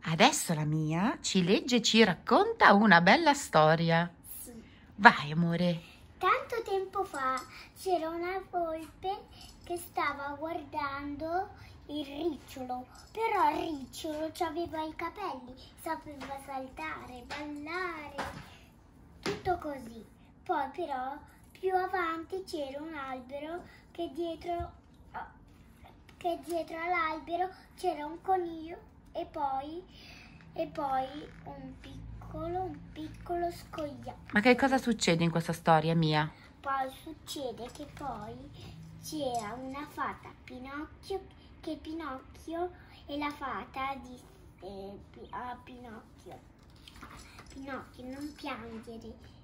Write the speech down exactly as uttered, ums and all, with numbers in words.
Adesso la Mia ci legge e ci racconta una bella storia. Sì. Vai, amore. Tanto tempo fa c'era una volpe che stava guardando il ricciolo, però il ricciolo aveva i capelli, sapeva saltare, ballare, tutto così. Poi però più avanti c'era un albero che dietro, che dietro all'albero c'era un coniglio e poi, e poi un piccolo, un piccolo scoiattolo. Ma che cosa succede in questa storia, Mia? Poi succede che poi c'era una fata Pinocchio, che Pinocchio e la fata disse a Pinocchio: Pinocchio, non piangere,